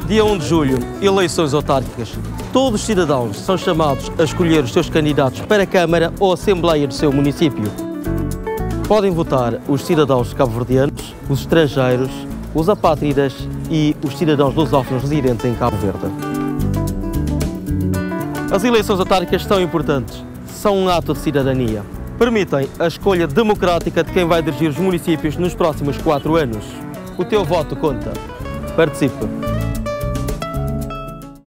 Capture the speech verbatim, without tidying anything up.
Dia um de julho, eleições autárquicas. Todos os cidadãos são chamados a escolher os seus candidatos para a Câmara ou a Assembleia do seu município. Podem votar os cidadãos cabo-verdianos, os estrangeiros, os apátridas e os cidadãos lusófonos residentes em Cabo Verde. As eleições autárquicas são importantes, são um ato de cidadania. Permitem a escolha democrática de quem vai dirigir os municípios nos próximos quatro anos. O teu voto conta. Participe!